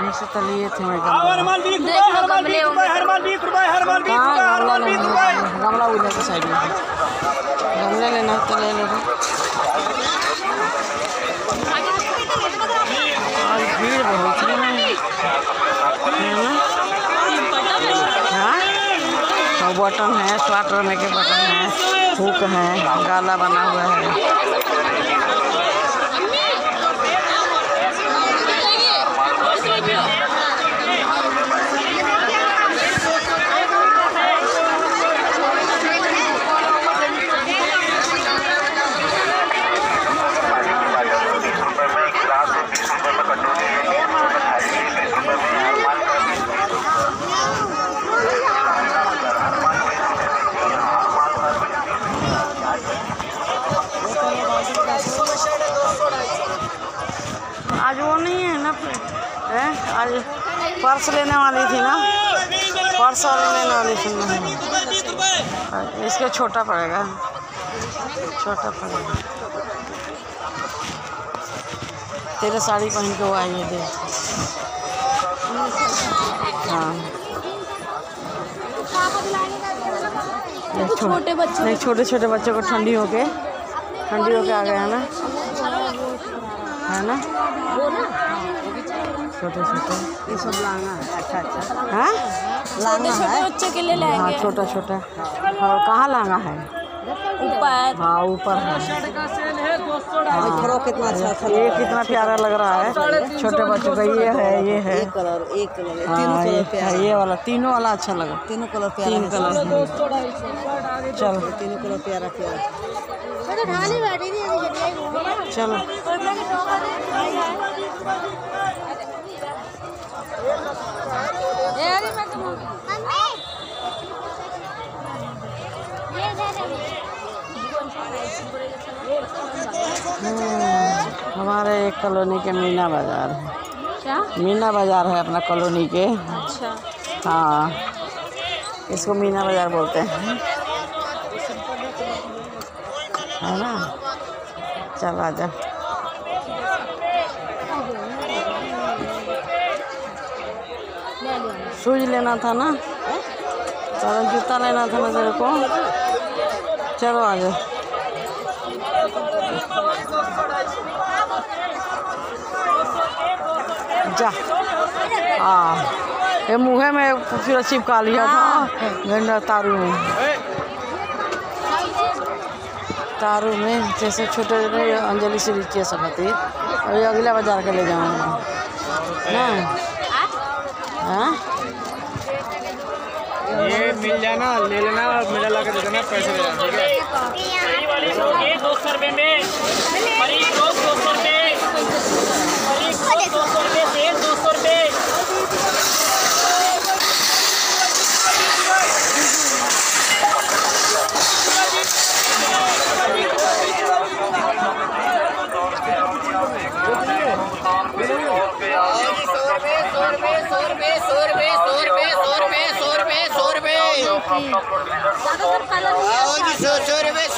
से तो लिए थे मैं गमला उधर के साइड में गमले लेना तो ले लो। आज भीड़ बहुत है ना। हाँ बटन है, स्वाट करने के बटन है, हुक है, गाला बना हुआ है। आज वो नहीं है ना है? आज पर्स लेने वाली थी ना, पर्स वाले लेने वाली थी ना। इसके छोटा पड़ेगा, छोटा पड़ेगा। तेरे साड़ी पहन के वो आई है देख। हाँ छोटे बच्चे नहीं, छोटे छोटे बच्चों को ठंडी होके आ गया है ना, है ना छोटे छोटे ये सब लाना है। अच्छा अच्छा हाँ लाना है बच्चे के लिए लेंगे। हाँ छोटा छोटा। हाँ कहाँ लाना है? ऊपर। हाँ ऊपर है। हाँ कितना अच्छा, ये कितना प्यारा लग रहा है छोटे बच्चों का। ये है एक कलर हाँ ये वाला, तीनों वाला अच्छा लगा। तीनों कलर प्यारा, तीन कलर। चलो तीनों कलर प्यारा चलो। हमारे एक कॉलोनी के मीना बाजार है। क्या? मीना बाजार है अपना कॉलोनी के। अच्छा हाँ इसको मीना बाजार बोलते हैं, है ना। चल आजा। शूज लेना था ना, चलो जूता लेना था ना तेरे को। चलो आजा। जा ये मुँह में फिर चिपका लिया था गंडा तारू में जैसे छोटे अंजलि से लीजिए सकती। अभी अगला बाजार के ले जाऊँगा ना। हाँ ये मिल जाना, ले लेना, मेरा ला के दे देना, पैसे ले जाना। ठीक है 200 रुपये में 200 रुपये 200 रुपये से 200 रुपये। ₹100